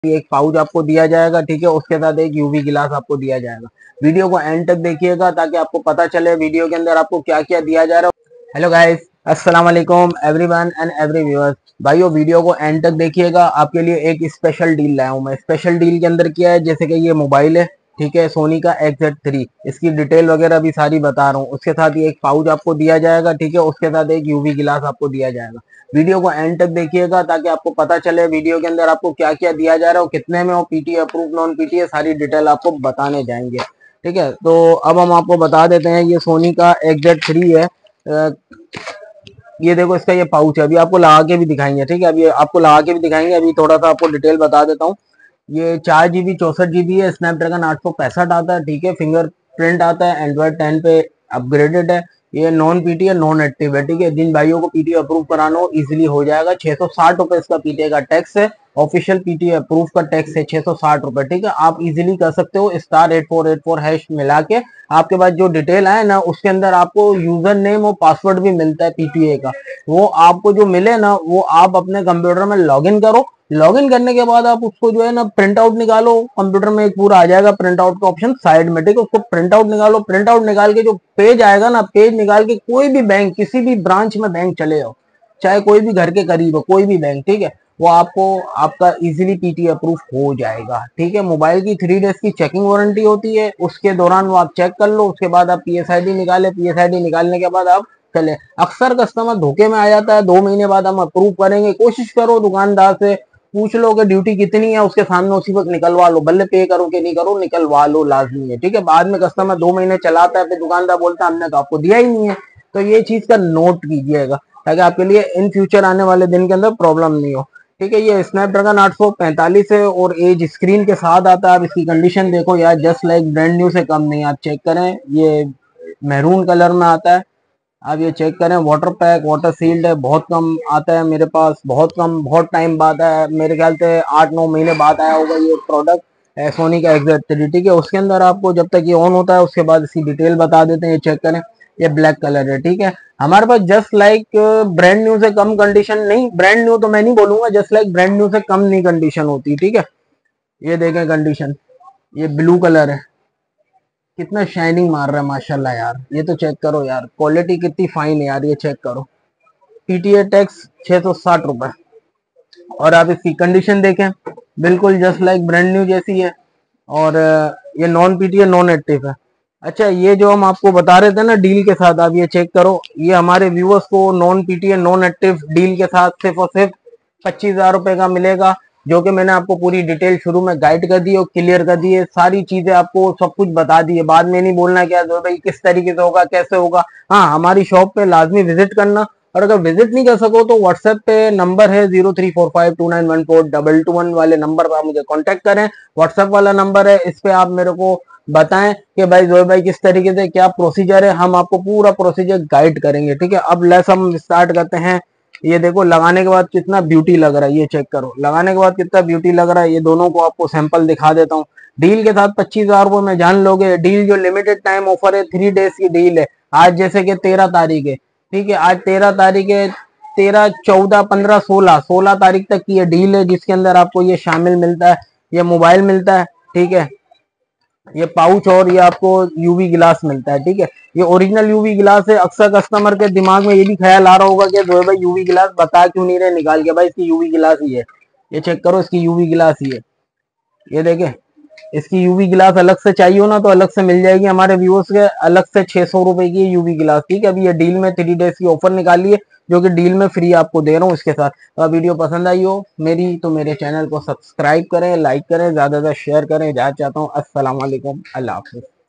एक पाउच आपको दिया जाएगा, ठीक है। उसके साथ एक यूवी गिलास आपको दिया जाएगा। वीडियो को एंड तक देखिएगा ताकि आपको पता चले वीडियो के अंदर आपको क्या क्या दिया जा रहा है। हेलो गाइस, अस्सलाम वालेकुम एवरीवन एंड एवरी व्यूअर्स। भाइयों, वीडियो को एंड तक देखिएगा, आपके लिए एक स्पेशल डील लाया हूं मैं। स्पेशल डील के अंदर क्या है, जैसे कि ये मोबाइल है, ठीक है, सोनी का XZ3। इसकी डिटेल वगैरह भी सारी बता रहा हूँ। उसके साथ ये एक पाउच आपको दिया जाएगा, ठीक है। उसके साथ एक यूवी गिलास आपको दिया जाएगा। वीडियो को एंड तक देखिएगा ताकि आपको पता चले वीडियो के अंदर आपको क्या क्या दिया जा रहा है, कितने में, और पीटीए अप्रूव नॉन पीटीए सारी डिटेल आपको बताने जाएंगे, ठीक है। तो अब हम आपको बता देते हैं, ये सोनी का XZ3 है। ये देखो, इसका ये पाउच है। अभी आपको लगा के भी दिखाएंगे, ठीक है। अभी आपको लगा के भी दिखाएंगे। अभी थोड़ा सा आपको डिटेल बता देता हूँ। ये 4 GB 64 GB है। स्नैपड्रैगन 865 आता है, ठीक है। फिंगरप्रिंट आता है, एंड्रॉइड 10 पे अपग्रेडेड है। ये नॉन पीटी है, नॉन एक्टिव है, ठीक है। जिन भाइयों को पीटी अप्रूव कराना हो इजिली हो जाएगा। 660 रुपए इसका पीटीए का टैक्स है। ऑफिशियल पीटीए अप्रूव का टैक्स है 660 रुपए, ठीक है। आप इजिली कर सकते हो। *8484# मिला के आपके पास जो डिटेल आए ना, उसके अंदर आपको यूजर नेम और पासवर्ड भी मिलता है पीटीए का। वो आपको जो मिले ना, वो आप अपने कंप्यूटर में लॉगिन करो। लॉगिन करने के बाद आप उसको जो है ना प्रिंट आउट निकालो। कंप्यूटर में एक पूरा आ जाएगा प्रिंट आउट का ऑप्शन साइड में, ठीक है। उसको प्रिंट आउट निकालो। प्रिंट आउट निकाल के जो पेज आएगा ना, पेज निकाल के कोई भी बैंक, किसी भी ब्रांच में बैंक चले जाओ, चाहे कोई भी घर के करीब हो, कोई भी बैंक, ठीक है। वो आपको आपका इजीली पीटी अप्रूव हो जाएगा, ठीक है। मोबाइल की 3 डेज की चेकिंग वारंटी होती है। उसके दौरान वो आप चेक कर लो। उसके बाद आप पीएसआईडी निकाले। पीएसआईडी निकालने के बाद आप चले। अक्सर कस्टमर धोखे में आ जाता है, 2 महीने बाद हम अप्रूव करेंगे। कोशिश करो दुकानदार से पूछ लो कि ड्यूटी कितनी है, उसके सामने उसी वक्त निकलवा लो। भले पे करो कि नहीं करो, निकलवा लो, लाजमी है, ठीक है। बाद में कस्टमर 2 महीने चलाता है, फिर दुकानदार बोलता है हमने तो आपको दिया ही नहीं है। तो ये चीज का नोट कीजिएगा ताकि आपके लिए इन फ्यूचर आने वाले दिन के अंदर प्रॉब्लम नहीं हो, ठीक है। ये स्नैपड्रैगन 845 है और एज स्क्रीन के साथ आता है। आप इसकी कंडीशन देखो यार, जस्ट लाइक ब्रांड न्यू से कम नहीं। आप चेक करें, ये मैरून कलर में आता है। आप ये चेक करें, वाटर पैक, वाटर सील्ड है। बहुत कम आता है मेरे पास, बहुत कम, बहुत टाइम बाद आया है। मेरे ख्याल से 8-9 महीने बाद आया होगा ये प्रोडक्ट, सोनी का XZ3, ठीक है। उसके अंदर आपको जब तक ये ऑन होता है उसके बाद इसकी डिटेल बता देते हैं। ये चेक करें, ये ब्लैक कलर है, ठीक है। हमारे पास जस्ट लाइक ब्रांड न्यू से कम कंडीशन नहीं, ब्रांड न्यू तो मैं नहीं बोलूंगा, जस्ट लाइक ब्रांड न्यू से कम नहीं कंडीशन होती, ठीक है। ये देखें कंडीशन, ये ब्लू कलर है। कितना शाइनिंग मार रहा है माशाल्लाह यार। ये तो चेक करो यार, क्वालिटी कितनी फाइन है यार। ये चेक करो, पीटीए टैक्स 660 रुपए। और आप इसकी कंडीशन देखें, बिल्कुल जस्ट लाइक ब्रांड न्यू जैसी है। और ये नॉन पीटीए नॉन एक्टिव है। अच्छा, ये जो हम आपको बता रहे थे ना डील के साथ, आप ये चेक करो। ये हमारे व्यूअर्स को non PTA non active deal के साथ सिर्फ और सिर्फ 25,000 रुपए का मिलेगा। जो कि मैंने आपको पूरी डिटेल शुरू में गाइड कर दी और क्लियर कर दी है। सारी चीजें आपको सब कुछ बता दी है। बाद में नहीं बोलना क्या भाई किस तरीके से होगा, कैसे होगा। हाँ, हमारी शॉप पे लाजमी विजिट करना। और अगर विजिट नहीं कर सको तो व्हाट्सएप पे नंबर है 0345291421 वाले नंबर पर आप मुझे कांटेक्ट करें। व्हाट्सएप वाला नंबर है, इस पे आप मेरे को बताएं कि भाई जोए भाई किस तरीके से क्या प्रोसीजर है। हम आपको पूरा प्रोसीजर गाइड करेंगे, ठीक है। अब लेस हम स्टार्ट करते हैं। ये देखो, लगाने के बाद कितना ब्यूटी लग रहा है। ये चेक करो, लगाने के बाद कितना ब्यूटी लग रहा है। ये दोनों को आपको सैंपल दिखा देता हूँ। डील के साथ 25,000 रुपए में जान लोगे। डील जो लिमिटेड टाइम ऑफर है, 3 डेज की डील है। आज जैसे कि 13 तारीख है, ठीक है। आज 13 तारीख है, 13, 14, 15, 16 तारीख तक की ये डील है, जिसके अंदर आपको ये शामिल मिलता है, ये मोबाइल मिलता है, ठीक है। ये पाउच और ये आपको यूवी गिलास मिलता है, ठीक है। ये ओरिजिनल यूवी गिलास है। अक्सर कस्टमर के दिमाग में ये भी ख्याल आ रहा होगा कि जो है भाई यूवी गिलास बता क्यों नहीं रहे निकाल के, भाई इसकी यूवी गिलास ही है। ये चेक करो, इसकी यूवी गिलास ही है। ये देखे, इसकी यूवी गिलास अलग से चाहिए हो ना तो अलग से मिल जाएगी हमारे व्यूअर्स के। अलग से 600 रुपए की यूवी गिलास, ठीक है। अभी ये डील में 3 डेज की ऑफर निकाली है, जो कि डील में फ्री आपको दे रहा हूँ इसके साथ। तो वीडियो पसंद आई हो मेरी तो मेरे चैनल को सब्सक्राइब करें, लाइक करें, ज्यादा से ज्यादा शेयर करें। इजाजत चाहता हूँ। अस्सलाम वालेकुम, अल्लाह हाफिज।